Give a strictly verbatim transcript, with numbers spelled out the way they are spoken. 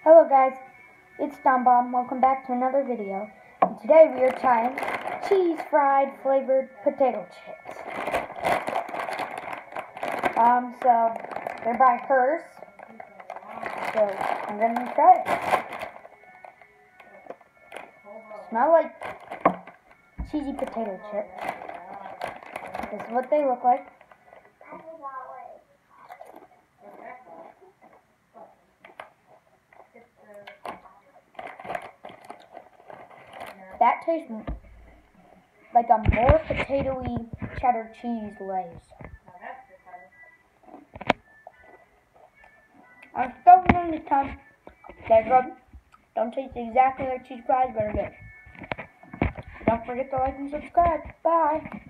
Hello guys, it's Dombomb. Welcome back to another video. And today we are trying cheese fried flavored potato chips. Um, so they're by Her's. So I'm gonna try it. Smell like cheesy potato chips. This is what they look like. That tastes like a more potatoey cheddar cheese Lay's. I'm stuffing them this time. They're good. Don't taste exactly like cheese fries, but they're good. Don't forget to like and subscribe. Bye.